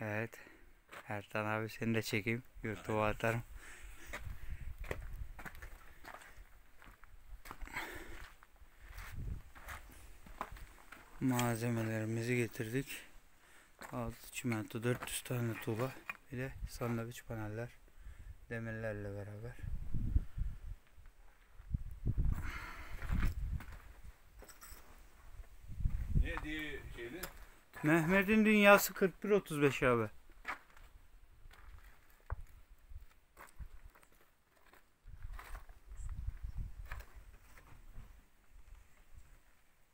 Evet. Ertan abi seni de çekeyim. YouTube'a atarım. Malzemelerimizi getirdik. 6 çimento, 400 tane tuğla, bir de sandviç paneller demirlerle beraber. Ne diye şeydi? Mehmet'in dünyası 41-35 abi.